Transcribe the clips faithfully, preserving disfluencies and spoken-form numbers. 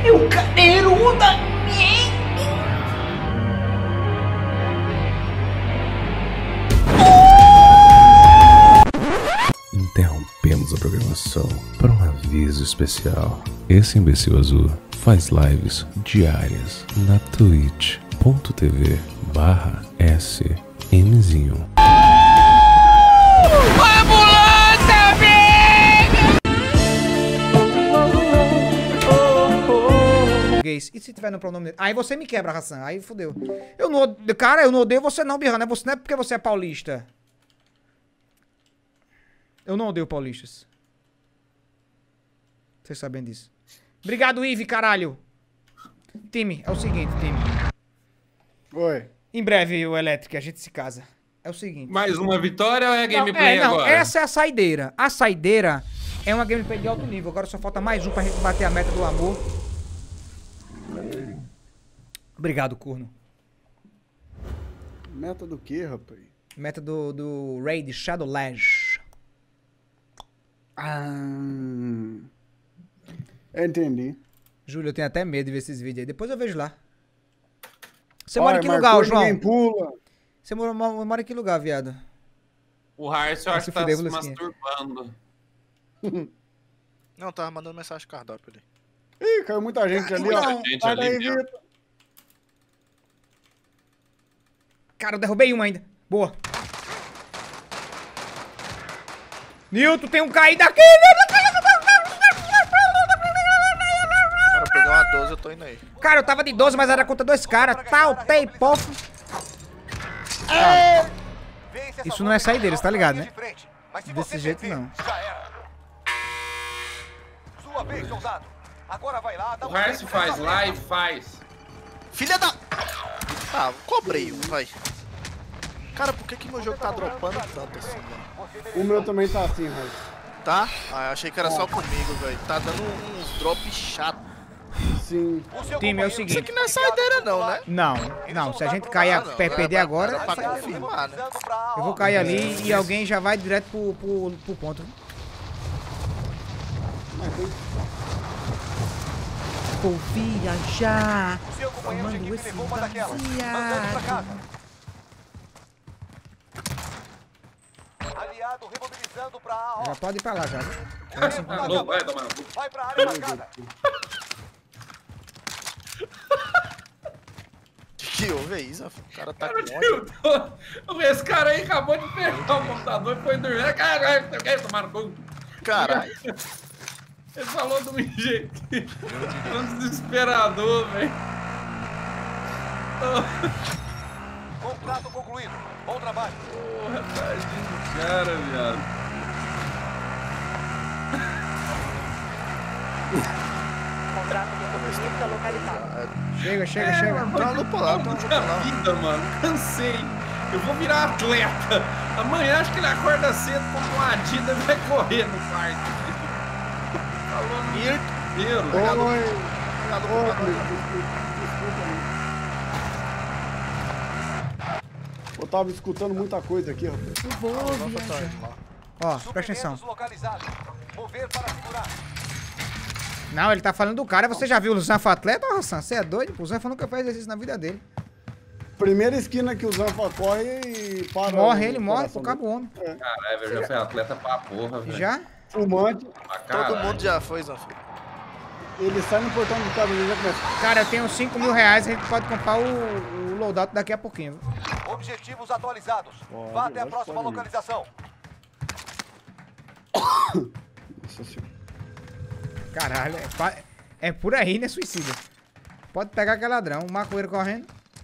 meu cadeiruda! Interrompemos a programação para um aviso especial. Esse imbecil azul faz lives diárias na twitch ponto tv barra smzinho. E se tiver no pronome dele? Aí você me quebra, Hassan. Aí fodeu. Eu não odeio... Cara, eu não odeio você não, Birra. Não é, você, não é porque você é paulista. Eu não odeio paulistas. Vocês sabem disso. Obrigado, Ive, caralho. Time, é o seguinte, time. Oi. Em breve, o Elétrico, a gente se casa. É o seguinte. Mais uma vitória ou é gameplay não, é, não, agora? Essa é a saideira. A saideira é uma gameplay de alto nível. Agora só falta mais um pra gente bater a meta do amor. Obrigado, corno. Meta do que, rapaz? Meta do, do Raid Shadow Lash. Ah... Eu entendi. Júlio, eu tenho até medo de ver esses vídeos aí. Depois eu vejo lá. Você Olha, mora em que marcou, lugar, João? ninguém pula. Você mora, mora em que lugar, viado? O Harcio, eu acho que tá fudeu, se Lucinha. masturbando. Não, tava mandando mensagem cardápio ali. Ih, caiu muita gente ali, Muita ó. gente Sai ali, daí, meu. Vitor. Cara, eu derrubei um ainda. Boa. Nilton, tem um caído aqui, Nilton! Cara, eu peguei uma doze, eu tô indo aí. Cara, eu tava de doze, mas era contra dois caras. Tal, tei, pofo. Isso não é saideira, você tá ligado, né? Desse jeito, não. Sua vez, soldado. Agora vai lá, dá O Harcio faz live, faz. Filha da... Ah, cobrei, vai. Cara, por que que meu jogo tá dropando tanto assim, velho? O meu também tá assim, Raio. Tá? Ah, eu achei que era só comigo, velho. Tá dando uns drops chato. Sim. Time, é o Isso seguinte. aqui não é saideira não, né? Não, não. Se a gente cair a não, per- era perder pra- agora, era pra sai daí. confirmar, né? Eu vou cair ali e alguém já vai direto pro, pro, pro ponto. Vou viajar. O seu companheiro de Tomando equipe esse levou uma daquelas. Mandando pra casa. Aliado remobilizando pra A. Já pode ir pra lá, já. Tá louco, vai tomar no cu. Vai pra área marcada. Que houve aí, Zaf? O cara tá com ódio. Nilton, esse cara aí acabou de pegar o computador e foi dormir. Caralho, você quer tomar no cu? Caralho. Ele falou de um jeito tão desesperador, velho. Contrato concluído. Bom trabalho. Porra, tadinho do cara, viado. Contrato de combustível localizado. Chega, chega, chega. Tá no polar, tá no Puta polar. vida, mano. Cansei. Eu vou virar atleta. Amanhã acho que ele acorda cedo, compra uma Adidas e vai correr no parque. Falou no dia inteiro. Oi. Obrigado, Oi, obrigado. Eu tava escutando muita coisa aqui, rapaz. Ó, presta atenção. Suprimentos localizados. Mover para segurar. Não, ele tá falando do cara. Você já viu o Zanfa atleta, ô Hassan? Você é doido? O Zanfa nunca fez exercício na vida dele. Primeira esquina que o Zanfa corre e para. Morre o ele, morre coração pro cabo dele. homem. Caralho, velho, já foi atleta pra porra, velho. Já? Fumante, Pra Todo caralho. mundo já foi, Zaf. ele sai no portão do carro e já começa. Cara, eu tenho cinco mil reais. A gente pode comprar o, o loadout daqui a pouquinho. Viu? Objetivos atualizados. Pode, Vá até a lógico, próxima pode ir. localização. Nossa senhora. Caralho, é, pa- é por aí, né, suicida? Pode pegar aquele ladrão. Um maconheiro correndo.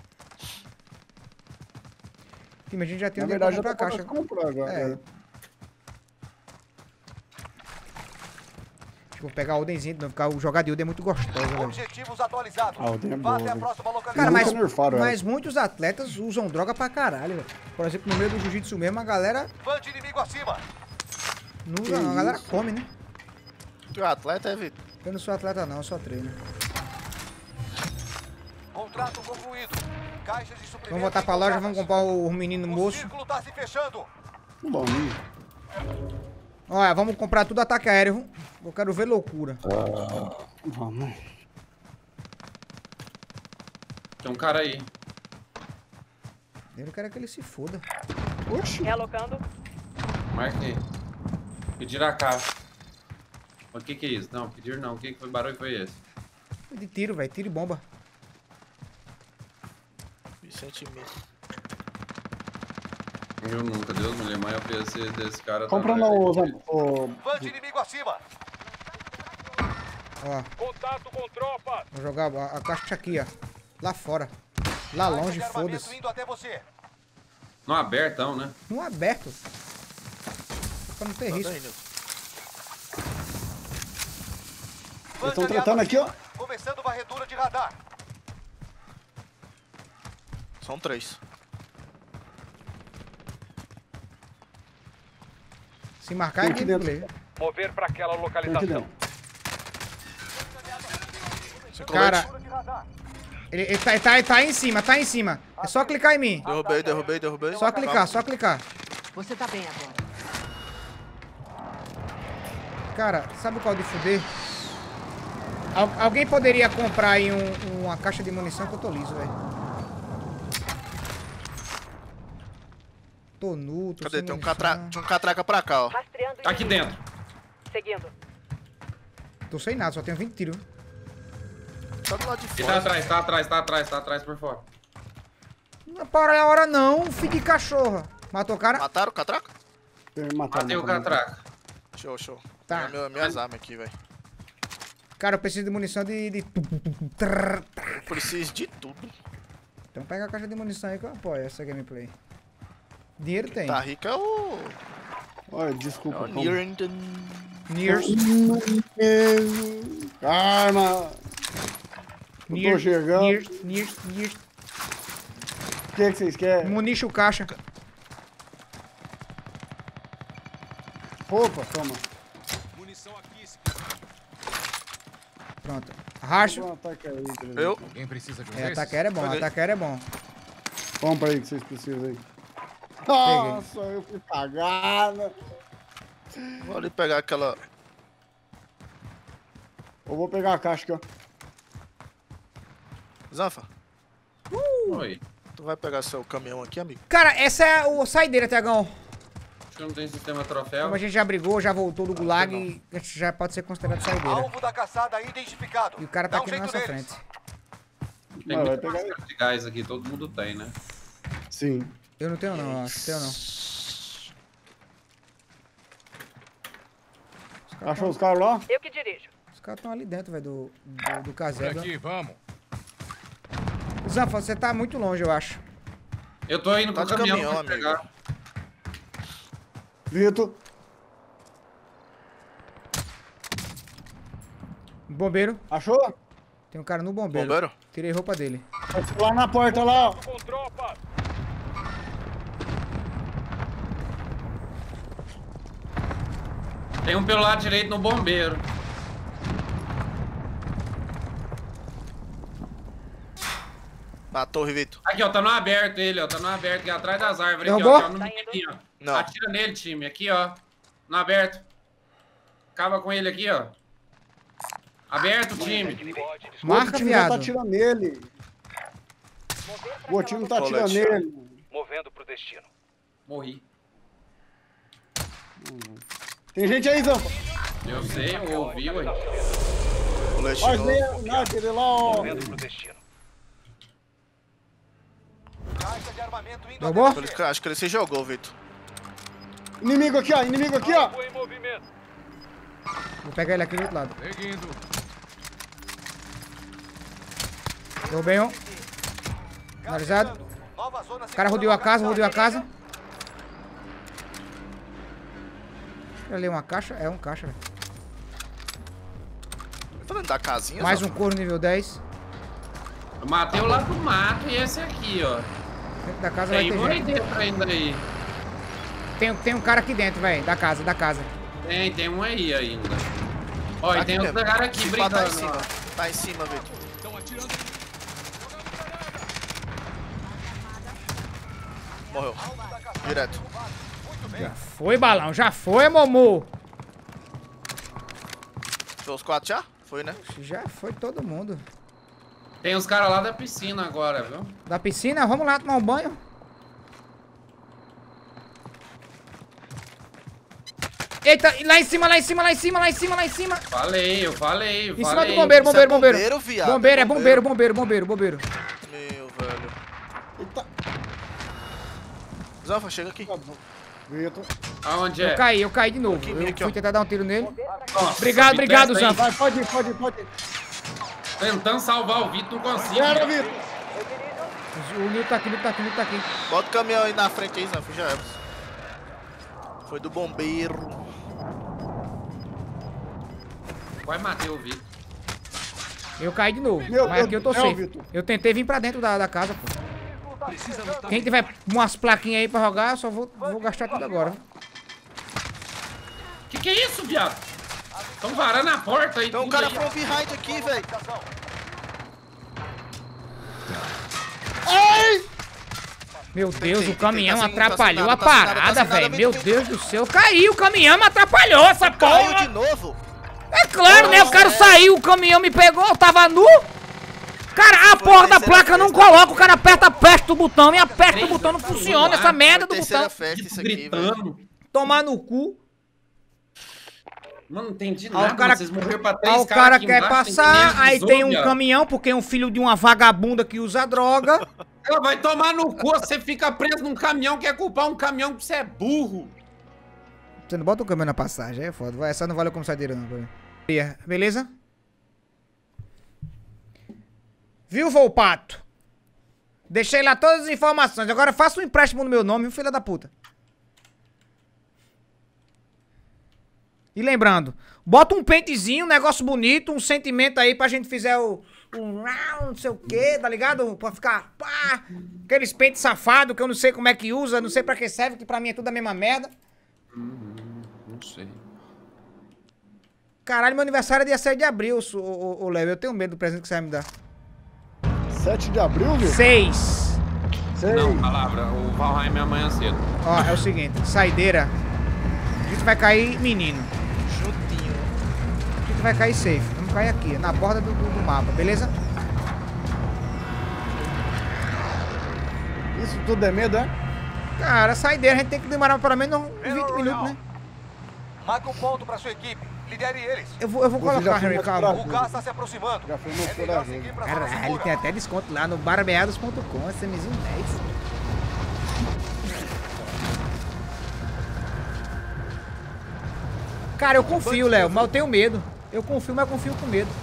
Time, a gente já tem Na um dinheiro pra verdade, já comprar tá a caixa. comprando agora. É. É. Vou pegar a Odenzinho, não, porque o jogar de Oden é muito gostoso, velho. Objetivos atualizados. Ah, o Oden é Vá bom, até a velho. próxima localização. Cara, Nunca mas, nerfaram ela. mas muitos atletas usam droga pra caralho, velho. Por exemplo, no meio do jiu-jitsu mesmo, a galera Fã de inimigo acima. não usa, não, a galera come, né? Tu é atleta, é, Vitor? Eu não sou atleta não, eu só treino. Contrato concluído. Caixas de suprimentos. Vamos voltar pra loja, vamos comprar o menino O moço. círculo tá se fechando. Bom, Olha, vamos comprar tudo ataque aéreo. Eu quero ver loucura. vamos. Tem um cara aí. Eu não quero que ele se foda. Oxi. Realocando. Marquei. Pediram a caixa. O que que é isso? Não, pediram não. O que que foi barulho foi esse? De tiro, velho. Tiro e bomba. Vicente mesmo. Eu nunca, Deus me livre, mas o P C desse cara Compra tá... não, ô, Zé- ô, Band inimigo acima. Ó. Contato com tropa. Vou jogar a, a caixa aqui, ó. Lá fora. Lá longe, foda-se. Indo até você. Não abertão, né? Um aberto. Pra não ter Tá risco. daí, Nilton. Eles estão tratando aqui, ó. Começando varredura de radar. São três. Se marcar, Tem é aqui gameplay. dentro. Mover para aquela Tem aqui localização. dentro. Sem Cara, colete. ele, ele, tá, ele, tá, ele tá aí em cima, tá aí em cima. É só clicar em mim. Derrubei, derrubei, derrubei. Só clicar, só clicar. Você tá bem agora. Cara, sabe qual de fuder? Al- alguém poderia comprar aí um- uma caixa de munição que eu tô liso, velho. Tô nu, tô Cadê? sem Tem um munição. catra... Tinha um catraca pra cá, ó. Rastreando Tá aqui inimigo. dentro. Seguindo. Tô sem nada, só tenho vinte tiros. Tá do lado de Ele tá fora. atrás, tá atrás, tá atrás, tá atrás por fora. Não para a hora não, filho de cachorra. Matou o cara? Mataram o catraca? Mataram, Matei o mataram. catraca. Show, show. Tá. Meu, minhas armas aqui, velho. Cara, eu preciso de munição de... de... Eu preciso de tudo. Então pega a caixa de munição aí que eu apoio essa gameplay. Dinheiro tem. Tá rico é o... Olha, É desculpa. o como? Nirenden. Nears. Arma. Eu tô Nears. chegando. Nears. Nears. Nears. O que, que vocês querem? Municha o caixa. Opa, toma. Pronto. Racho. Um ataque aí, beleza. Eu? É, ataqueira é bom, Peguei. ataqueira é bom. Compra aí que vocês precisam aí. Nossa, eu fui cagada. Vou ali pegar aquela... Eu vou pegar a caixa aqui, ó. Zanfa, Oi. tu vai pegar seu caminhão aqui, amigo? Cara, essa é o saideira, Tiagão. Acho que não tem sistema troféu. Como a gente já brigou, já voltou do gulag, e a gente já pode ser considerado saideira. Alvo da caçada identificado. E o cara tá Dá um aqui na jeito nossa neles. frente. Tem Vai, vai muita pegar aí. máscara de gás aqui, todo mundo tem, né? Sim. Eu não tenho não, acho que tenho não. Achou os caras lá? Eu que dirijo. Os caras estão ali dentro, velho, do, do, do casebre. Aqui, vamos. Zanfa, você tá muito longe, eu acho. Eu tô indo Tá com o de caminhão, caminhão, pra amigo. pegar. Vitor. Bombeiro. Achou? Tem um cara no bombeiro. Bombeiro? Tirei roupa dele. Lá na porta, lá, ó. Com tropa. Tem um pelo lado direito no bombeiro. Na torre, Vitor. Aqui, ó, tá no aberto ele, ó. Tá no aberto aqui atrás das árvores. Aqui, Derrubou? ó. Tá no meio aqui, ó. Não. Atira nele, time. Aqui, ó. No aberto. Acaba com ele aqui, ó. Aberto, time. O Marca, outro time já tá viado. atirando nele. O outro time tá atirando Colete. nele. Movendo pro destino. Morri. Tem gente aí, Zampa. Eu sei, eu ouvi, ué. Colete Olha, novo. ele lá, aquele lá, ó. Movendo pro destino. Caixa de armamento indo Derrubou? até Ele- Acho que ele se jogou, Vitor. Inimigo aqui, ó. Inimigo aqui, ó. Alvo em movimento. Vou pegar ele aqui do outro lado. Seguindo. Derrubei um. Finalizado. Nova zona O cara rodeou a casa, rodeou a casa. Ali uma caixa? É um caixa, velho. Tá dentro da casinha, Mais um Zanfa? corno nível dez. Eu matei o lá do mato e esse aqui, ó. Dentro da casa vai Tem ter um aí gente. dentro ainda aí. Tem, tem um cara aqui dentro, velho. Da casa, da casa. Tem, tem um aí ainda. Ó, e Aqui tem outro mesmo. cara aqui Esse pá tá em brigando, cima. ó. Tá em cima, Vitor. Estão atirando. Morreu. Direto. Já foi, balão. Já foi, Momô. Foi os quatro já? Foi, né? Já foi todo mundo. Tem os caras lá da piscina agora, viu? Da piscina? Vamos lá tomar um banho. Eita, lá em cima, lá em cima, lá em cima, lá em cima, lá em cima. Falei, eu falei, eu Em falei. cima do bombeiro, bombeiro, Isso é bombeiro. bombeiro, viado, Bombeiro, é é bombeiro, bombeiro, bombeiro, bombeiro. Meu, velho. Eita. Zanfa, chega aqui. Vitor. Aonde é? Eu caí, eu caí de novo. Aqui, Eu aqui, fui ó. tentar dar um tiro nele. Nossa, Obrigado, me obrigado, presta aí. Zanfa. Vai, pode ir, pode ir, pode ir. Tentando salvar o Vitor, não consigo. Era, Vitor. O Nil tá aqui, o Nil tá aqui, o Nil tá aqui. Bota o caminhão aí na frente aí, Zanfa, já era. Foi do bombeiro. Vai matar o Vitor. Eu caí de novo. Meu Mas Deus aqui eu tô do céu, safe. Vitor. Eu tentei vir pra dentro da, da casa, pô. Quem tiver umas plaquinhas aí pra jogar, eu só vou, vou gastar tudo agora. Que que é isso, viado? Tão varando a porta aí. Tem um tudo cara aí. from behind aqui, velho. Meu Deus, Tem, o caminhão tem, tá sem- atrapalhou tá a sem nada, tá sem parada, nada, tá sem velho. nada, Meu vem, Deus do céu. Caiu, o caminhão me atrapalhou essa Caiu porra. de novo? É claro, né? O cara saiu, o caminhão me pegou, eu tava nu. Cara, a Foi porra da terceira placa não festa. coloca, o cara aperta, aperta o botão e aperta o botão, não funciona essa merda do Foi terceira botão. festa isso aqui, velho. Gritando. Tomar no cu. Mano, não entendi Aí nada. o cara, Vocês morreram pra três aí o caras cara aqui quer embaixo, tem passar, quinhentos aí tem um viado. caminhão, porque é um filho de uma vagabunda que usa droga. Ela vai tomar no cu, você fica preso num caminhão, quer culpar um caminhão que você é burro. Você não bota o caminhão na passagem, é foda. Vai, essa não valeu como sadeira não. pra mim. Beleza? Viu, Volpato? Deixei lá todas as informações. Agora faça um empréstimo no meu nome, viu, filha da puta? E lembrando, bota um pentezinho, um negócio bonito, um sentimento aí pra gente fizer o... Um não sei o que, tá ligado? Pra ficar, pá, aqueles pentes safados que eu não sei como é que usa, não sei pra que serve, que pra mim é tudo a mesma merda. Hum, não sei. Caralho, meu aniversário é dia sete de abril, ô, ô, ô Léo. Eu tenho medo do presente que você vai me dar. sete de abril, Vitor? seis. Sei. Não, palavra, o Valheim é amanhã cedo. Ó, é o seguinte, saideira. A gente vai cair menino. Juntinho. A gente vai cair safe. Vamos cair aqui, na borda do, do, do mapa, beleza? Isso tudo é medo, é? Cara, saideira a gente tem que demorar pelo menos uns vinte minutos, né? Marca um ponto pra sua equipe. Lidere eles. Eu vou, eu vou Você já colocar, foi Henry, mais calma. O gás está se aproximando. Já foi muito É melhor corajoso. seguir pra zona Caralho, segura. tem até desconto lá no barbeados ponto com, esse mês um dez. Cara, eu confio, Léo, mas eu tenho medo. Eu confio, mas eu confio com medo.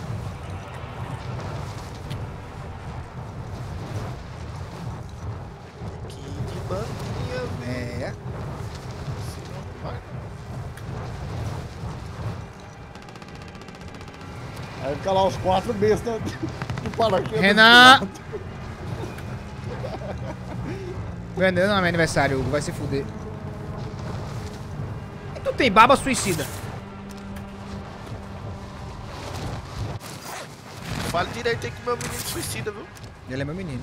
Que de bandinha, velho. É. Aí fica lá os quatro bestas do paraquedas. Renan! Vendendo não é meu aniversário, Hugo, vai se fuder. E tu tem baba suicida? Fale direito aí que meu menino suicida, viu? Ele é meu menino.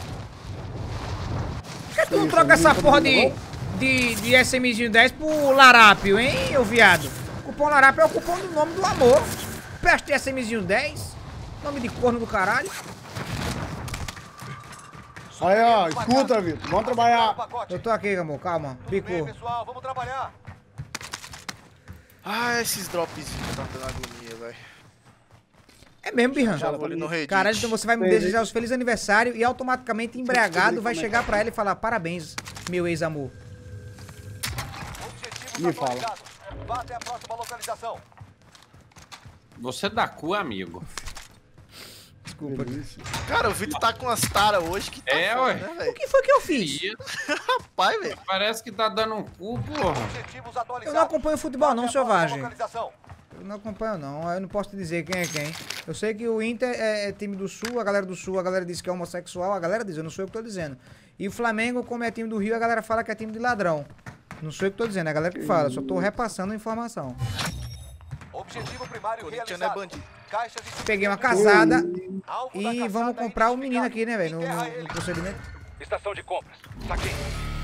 Por que tu não troca essa porra de, de, de SMzinho dez pro Larápio, hein, ô viado? O cupom Larápio é o cupom do nome do amor. Peste de SMzinho dez. Nome de corno do caralho. Aí, ó, escuta, Vitor. Vamos trabalhar. Eu tô aqui, amor, calma. Bem, Picou. pessoal, vamos trabalhar. Ah, esses dropzinhos que tá dando agonia, velho. É mesmo, Birran? Já vou ali no Reddit. Caralho, então você vai me desejar os felizes aniversário e automaticamente embriagado vai chegar pra ela e falar parabéns, meu ex-amor. Objetivos Me fala. atualizados. Vá até a próxima localização. Você dá cu, amigo. Desculpa. Delícia. Cara, o Vitor tá com umas taras hoje que tá É, foda, ué. né, O velho? que foi que eu fiz? Ih, Rapaz, velho. Parece que tá dando um cu, porra. Objetivos atualizados. Eu não acompanho futebol não, Vá até a próxima selvagem. localização. Eu não acompanho não, eu não posso te dizer quem é quem. Eu sei que o Inter é, é time do Sul, a galera do Sul, a galera diz que é homossexual, a galera diz, eu não sou eu que tô dizendo. E o Flamengo, como é time do Rio, a galera fala que é time de ladrão. Não sou eu que tô dizendo, é a galera que fala, eu só tô repassando a informação. Objetivo primário Corintiano é realizado. bandido. Caixas de Peguei uma casada Alvo da e caçada vamos comprar o menino identificado. aqui, né, velho, no, Enterra no- no ele. procedimento. Estação de compras. Saquei.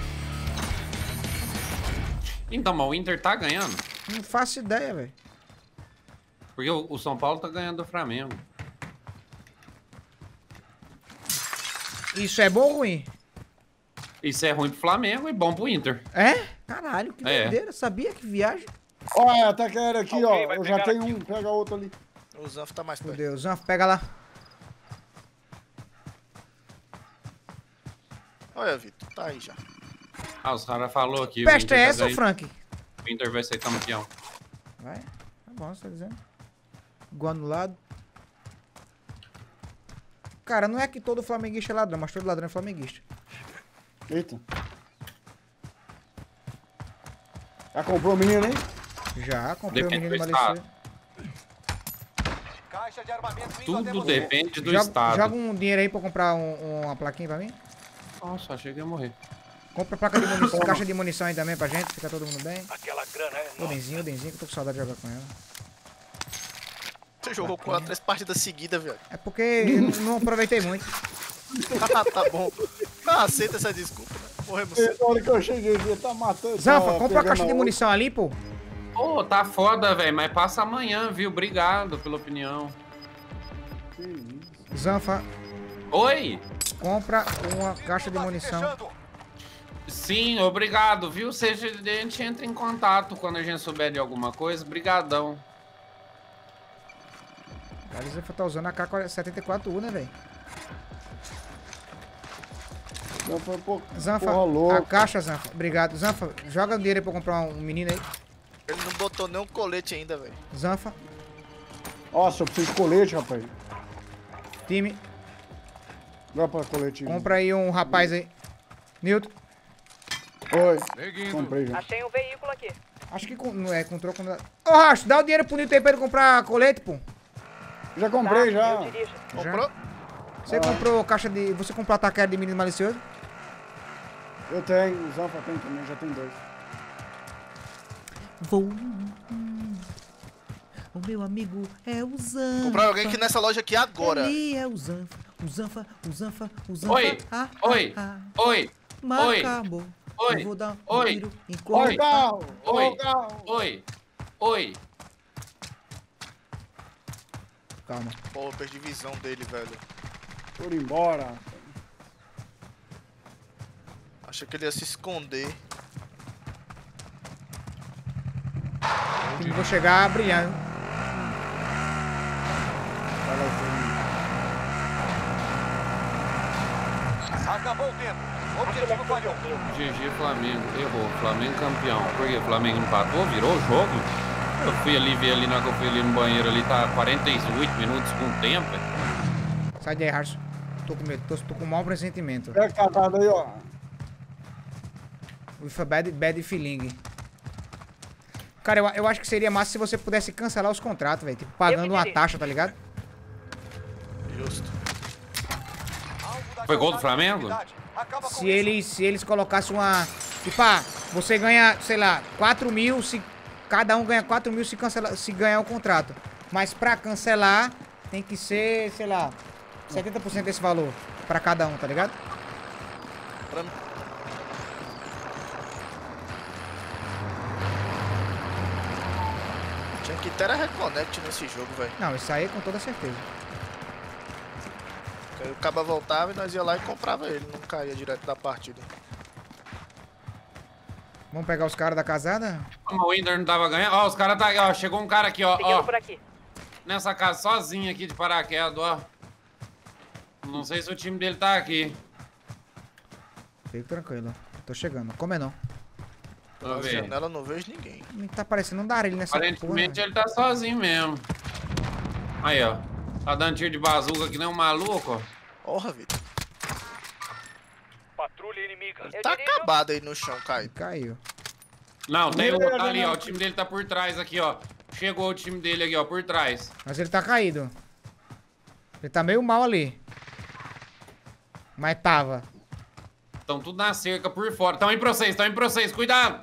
Então, mas o Inter tá ganhando. Não faço ideia, velho. Porque o, o São Paulo tá ganhando do Flamengo. Isso é bom ou ruim? Isso é ruim pro Flamengo e bom pro Inter. É? Caralho, que É. doideira. Sabia que viagem? Olha, até que era aqui, Alguém ó. vai Eu já pegar tenho aqui. um, pega outro ali. O Zanf tá mais Meu perto. Deus, Zanfa, pega lá. Olha, Vitor, tá aí já. Ah, os caras falaram aqui. o Peste Inter é vai essa, ô ganhar- Frank? O Inter vai ser campeão. Vai. Tá bom, você tá dizendo. Igual no lado. Cara, não é que todo flamenguista é ladrão, mas todo ladrão é flamenguista. Eita. Já comprou o menino, hein? Já, comprei o Depende menino do malicioso. Caixa de armamento vindo até Tudo você. depende do Joga, estado. joga um dinheiro aí pra comprar um- uma plaquinha pra mim. Nossa, achei que ia morrer. Compra placa de munição, caixa de munição aí também pra gente, fica todo mundo bem. Aquela grana é nossa. Odenzinho, Odenzinho, que eu tô com saudade de jogar com ela. Você jogou com ela três partidas seguidas, velho. É porque eu não- não aproveitei muito. Ah, tá bom. Ah, aceita essa desculpa, né? Morremos cedo. Na hora que eu cheguei, ele tá matando. Zanfa, tá compra a pegando caixa de a munição ali, pô. Pô, tá foda, velho, mas passa amanhã, viu? Obrigado pela opinião. outra. Que isso. Zanfa, Oi? compra uma caixa de munição. Fechando. Sim, obrigado, viu? Seja, a gente entra em contato quando a gente souber de alguma coisa. Brigadão. Cara, o Zanfa tá usando a K setenta e quatro U, né, velho? Não foi um pouco. Zanfa, Porra a louca. caixa, Zanfa. Obrigado. Zanfa, joga o dinheiro aí pra eu comprar um menino aí. Ele não botou nem um colete ainda, velho. Zanfa, Nossa, eu preciso de colete, rapaz. time, Dá pra colete. compra aí um rapaz aí. Newton, Oi. Comprei já. Achei um veículo aqui. acho que com, não é com troco. Não dá. Ô, Racho, dá o dinheiro pro Newton aí pra ele comprar colete, pô. Já comprei já. Eu dirijo. Comprou? Você comprou caixa de. Você comprou a taquera de menino malicioso? Eu tenho, o Zanfa tem também, já tem dois. Vou. O meu amigo é o Zanfa. Comprar alguém aqui nessa loja aqui agora. Ele é o Zanfa. O Zanfa, o Zanfa, o Zanfa. Oi, Ah, oi, ah, oi, ah. Marca, oi, amor. oi, Eu vou dar um oi, tiro em Oi, corpo. carro! Oi. Oi, carro! oi, oi. Calma. Pô, eu perdi visão dele, velho. Foram embora. Achei que ele ia se esconder. Eu vou chegar brilhando. Vai lá, Acabou o tempo. Objetivo falhou. G G Flamengo, errou. Flamengo campeão. Por quê? Flamengo empatou, virou o jogo. Eu fui ali ver ali na hora que eu fui ali no banheiro ali, tá quarenta e oito minutos com tempo. Sai daí, Harson. Tô com medo, tô, tô com um mau pressentimento. Pega catado aí, ó. With a bad, bad feeling. Cara, eu, eu acho que seria massa se você pudesse cancelar os contratos, velho. Tipo, pagando uma taxa, tá ligado? Justo. Foi gol do Flamengo? Acaba com Se isso. eles, se eles colocassem uma... Tipo, ah, você ganha, sei lá, quatro mil se... Cada um ganha quatro mil se, cancela, se ganhar o contrato. Mas pra cancelar, tem que ser, sei lá, setenta por cento desse valor. Pra cada um, tá ligado? Pra mim. Tinha que ter a Reconnect nesse jogo, velho. Não, isso aí é com toda certeza. Aí o Caba voltava e nós ia lá e comprava ele, não caía direto da partida. Vamos pegar os caras da casada? Como o Inter não tava ganhando. Ó, os caras tá aí, ó. Chegou um cara aqui, ó. Seguindo ó por aqui. nessa casa sozinho aqui de paraquedas, ó. Não sei se o time dele tá aqui. Fique tranquilo. Tô chegando. Come não. Deixa eu Na ver. janela eu não vejo ninguém. Não tá parecendo um darilho nessa porra. Aparentemente né? ele tá sozinho mesmo. Aí, ó. Tá dando tiro de bazuca que nem um maluco, ó. Porra, Vitor. Patrulha inimiga. Eu Tá dirijo. acabado aí no chão, caído. Caiu. Não, tem Meu outro Deus, ali, não. ó. O time dele tá por trás aqui, ó. Chegou o time dele aqui, ó, por trás. Mas ele tá caído. Ele tá meio mal ali. Mas tava. Estão tudo na cerca por fora. Estão indo pra vocês, estão indo pra vocês. Cuidado!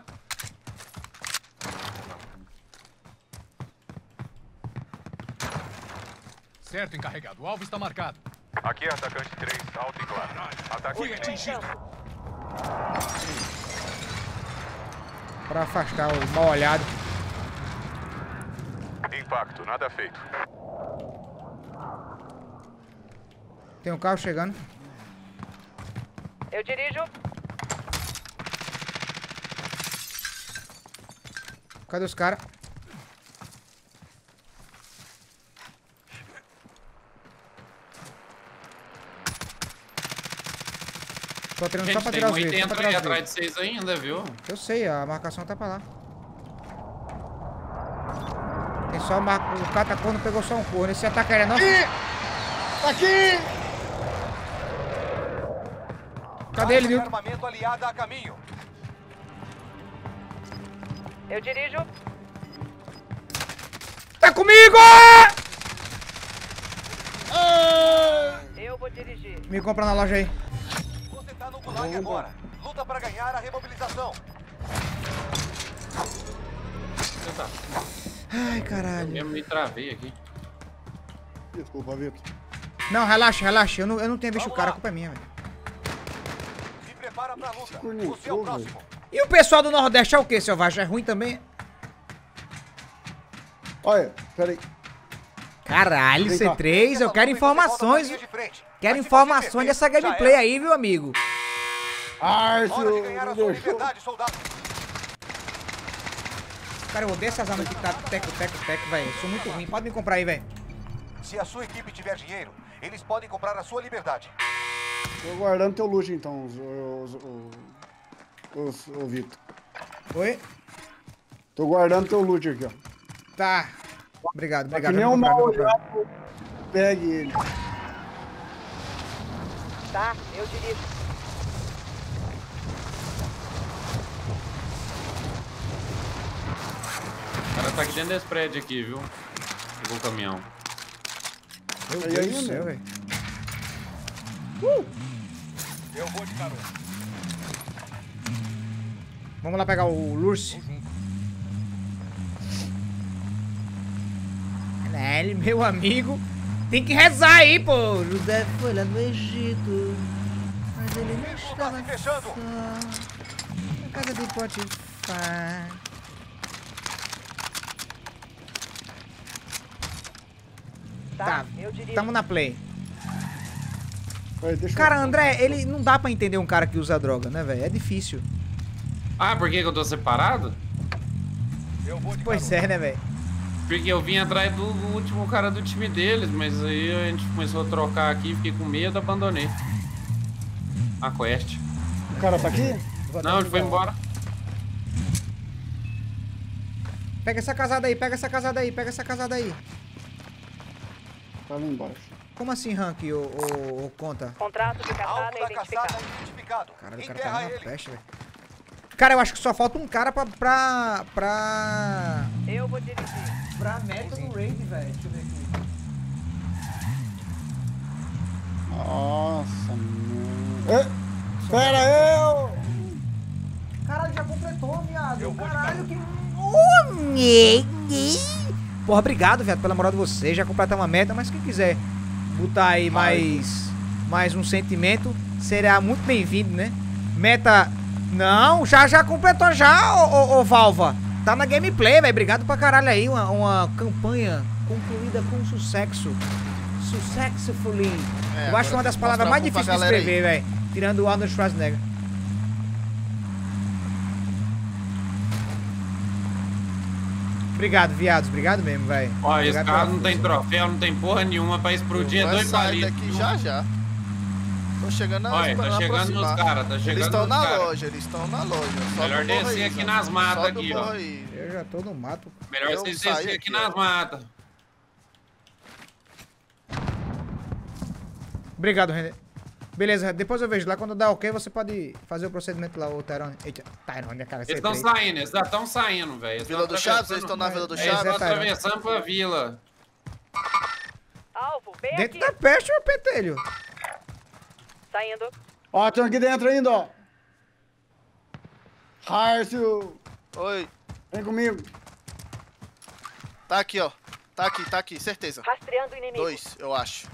Certo, encarregado. O alvo está marcado. Aqui é atacante três, alto e claro. Ataque atingido. Pra afastar o mal olhado. Impacto, nada feito. Tem um carro chegando. Eu dirijo. Cadê os caras? Tô treinando só Gente, pra tem tirar um os vídeos. Só oitenta pra aí tirar os atrás vídeos. de vocês ainda, viu? Eu sei, a marcação tá pra lá. Tem só mar... o catacorno pegou só um corno. Esse ataque era nosso. Tá aqui! Cadê ele, Base de viu? armamento aliada a caminho. Eu dirijo. Tá comigo! Eu vou dirigir. Me compra na loja aí. Você tá no gulag agora. Luta pra ganhar a remobilização. Eita, Ai, eu caralho. mesmo me travei aqui. Desculpa, Vitor. Não, relaxa, relaxa. Eu não, eu não tenho visto o Vamos cara, a lá. culpa é minha, velho. Se prepara pra luta. corno Você é o entrou, próximo. E o pessoal do Nordeste é o quê, Selvagem? É ruim também? Olha, peraí. Caralho, Vem cá. C três, eu quero Essa luta e você volta pra informações. linha de frente. Quero Mas se informações você dessa perder, já gameplay era. aí, viu, amigo? Hora de Arcio, ganhar a não sua deixou. liberdade, soldado. Cara, eu odeio essas armas que tá teco, teco, teco, velho. Sou muito ruim. Pode me comprar aí, velho. Se a sua equipe tiver dinheiro, eles podem comprar a sua liberdade. Tô guardando teu loot então, os, os, os, os, ô Vitor. Oi? Tô guardando teu loot aqui, ó. Tá. Obrigado, Pra obrigado. que nem já um vou comprar, mal já vou comprar. olhado, pegue ele. Tá, eu dirijo. O cara tá aqui dentro desse prédio aqui, viu? Pegou o caminhão. Meu Aí, Deus aí, do céu, né? velho. Eu vou de carona. Vamos lá pegar o Lurce. Caralho, meu amigo. Tem que rezar aí, pô. José foi lá no Egito. Mas ele não Tá estava se fechando. só. Na casa de Potifar. Tá, Tá, eu dirijo. tamo na play. Peraí, deixa Cara, eu... André, ele não dá pra entender um cara que usa droga, né, velho? É difícil. Ah, por que que eu tô separado? Eu vou de Pois carona. é, né, velho? Porque eu vim atrás do último cara do time deles, mas aí a gente começou a trocar aqui, fiquei com medo, abandonei a quest. O cara tá aqui? Não, ele foi embora. Pega essa casada aí, pega essa casada aí, pega essa casada aí. Tá lá embaixo. Como assim, rank, o, o, o conta? Contrato de caçada Alvo da identificado. caçada identificado. Caralho, o cara Enterra tá na ele. peste, velho. Cara, eu acho que só falta um cara pra... pra... pra... Eu vou dirigir. pra meta no raid, velho. Deixa eu ver aqui. Nossa, mano. É, pera eu! Caralho, já completou, viado. Eu vou de Caralho, que... Ô, porra, obrigado, viado, pela moral de vocês. Já completamos uma meta, mas quem quiser botar aí mais... mais um sentimento, será muito bem-vindo, né? Meta... Não, já já completou já, ô, ô, ô Valva. Tá na gameplay, velho. Obrigado pra caralho aí. Uma, uma campanha concluída com sucesso. Successfully. É, Eu acho agora uma das tem que palavras mostrar mais um pouco pra difíceis de galera aí. escrever, velho. Tirando o Arnold Schwarzenegger. Obrigado, viados. Obrigado mesmo, velho. Ó, esse Obrigado cara pela não tem força. troféu, não tem porra nenhuma pra explodir, é Vai dois sair palitos. daqui já já. Tô chegando Olha, tá esperando chegando nos aproximar. caras, tá chegando Eles estão nos na caras. loja, eles estão na loja. Sobe Melhor o morro descer aí, aqui Zé. nas matas Sobe o aqui, morro ó. aí. Eu já tô no mato. Melhor Eu vocês saí descer aqui aqui, nas ó. matas. Obrigado, René. Beleza, depois eu vejo lá. Quando dá ok, você pode fazer o procedimento lá, o Tyrone. Eita, Tyrone, cara. Eles estão C três. saindo, eles já estão saindo, velho. Eles Vila tão do Chaves, atravessando- eles estão na Vila do É, Eles Chaves. estão Tyrone. atravessando pra vila. Alvo, bem Dentro aqui. da peste, ô pentelho. Saindo. Ó, tem aqui dentro ainda, ó. Harcio, Oi, vem comigo. tá aqui, ó. Tá aqui, tá aqui, certeza. Rastreando o inimigo. Dois, eu acho.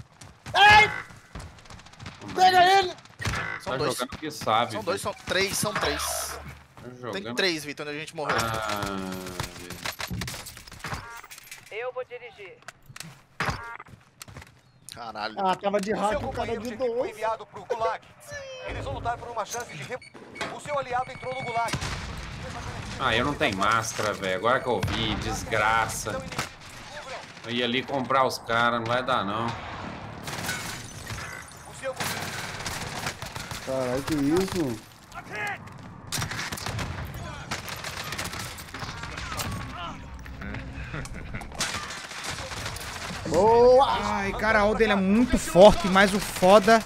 Pega ele! São Tá dois. jogando que sabe. São dois, são três, são três. Tá jogando... Tem três, Vitor, onde a gente morreu. Ah, Eu vou dirigir. Caralho. Ah, tava de O hack, seu o cara companheiro de de equipe foi dois. enviado pro gulag. Eles vão lutar por uma chance de... Re... O seu aliado entrou no gulag. Ah, eu não tenho máscara, velho. Agora que eu vi, desgraça. Eu ia ali comprar os caras, não vai dar, não. O seu... Caralho, que isso? Boa! Ai, cara, a dele é muito forte, mas o foda...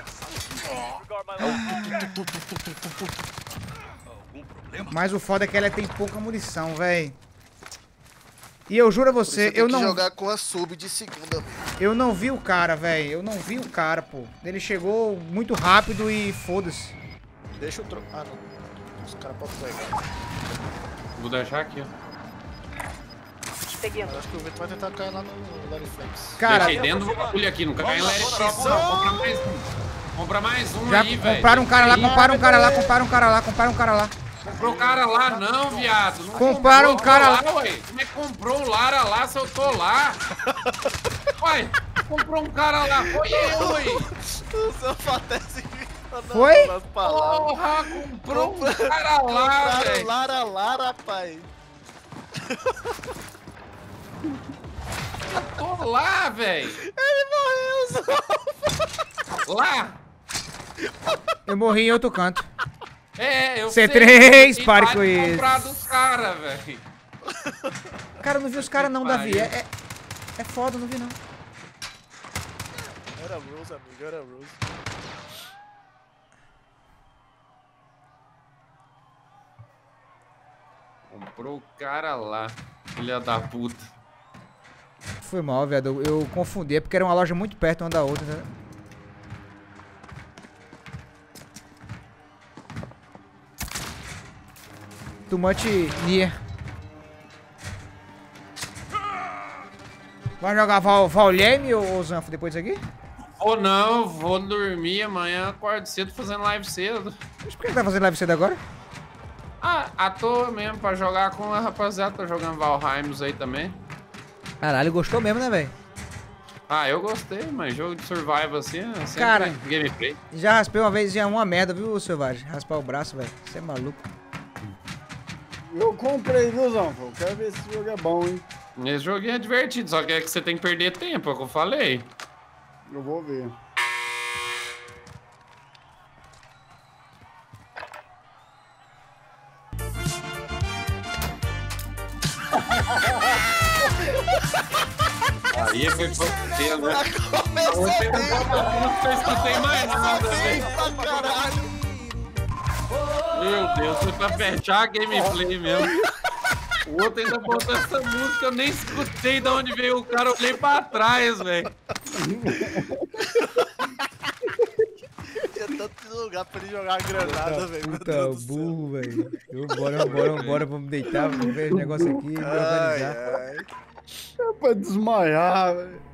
Mas o foda é que ela tem pouca munição, velho. E eu juro a você, Você tem eu que não... jogar com a sub de segunda. Eu não vi o cara, velho. Eu não vi o cara, pô. Ele chegou muito rápido e foda-se. Deixa eu trocar. Ah, não. Os caras podem pegar. Vou deixar aqui, ó. Seguindo. Eu acho que o Vitor vai tentar cair lá no Larry Flames. Cara, Deixei dentro do bagulho aqui, nunca cai em Larry Flames, não. Compra mais um. Compra mais um já aí, velho. compraram um cara lá, compraram um cara lá, compraram um cara lá, compraram um cara lá. Comprou o cara lá, não, viado. Não Compraram um cara lá. lá. Ué. Como é que comprou o Lara lá se eu tô lá? Uai, comprou um cara lá. Foi eu, ué. O seu Fatese Foi? Porra, comprou um cara lá, velho. Lara, Lara, pai. Eu tô lá, velho. Ele morreu, só. Lá. Eu morri em outro canto. É, eu C sei. três, Tem pare vontade com de isso. comprar dos caras, velho. Cara, eu não vi os caras não, Que Davi. É, pariu. é, é foda, eu não vi não. Era Rose, amigo, era Rose. Comprou o cara lá. Filha da puta. Foi mal, viado. Eu, eu confundi, é porque era uma loja muito perto uma da outra, né? Too much near. Vai jogar Val, Valheim ou Zanfo depois aqui? Ou não, vou dormir amanhã, acordo cedo fazendo live cedo. Mas por que tá fazendo live cedo agora? Ah, à toa mesmo, pra jogar com a rapaziada, tô jogando Valheims aí também. Caralho, gostou mesmo, né, velho? Ah, eu gostei, mas jogo de survival assim é sempre Cara, gameplay. Já raspei uma vez e é uma merda, viu, Selvagem? Raspar o braço, velho. Você é maluco. Eu comprei, viu, Zanfo? Quero ver se esse jogo é bom, hein? Esse joguinho é divertido, só que é que você tem que perder tempo, é o que eu falei. Eu vou ver. Aí foi pouco tempo, né? Você não escutei mais nada, velho. Meu Deus, foi pra fechar a gameplay mesmo. O outro ainda botou essa música, eu nem escutei de onde veio o cara, eu olhei pra trás, velho. Tinha tanto lugar pra ele jogar a granada, velho. meu Puta Deus do céu. burro, velho. Bora, bora, bora, vamos deitar, vamos ver o negócio aqui, me organizar. Ai, ai. É pra desmaiar, velho.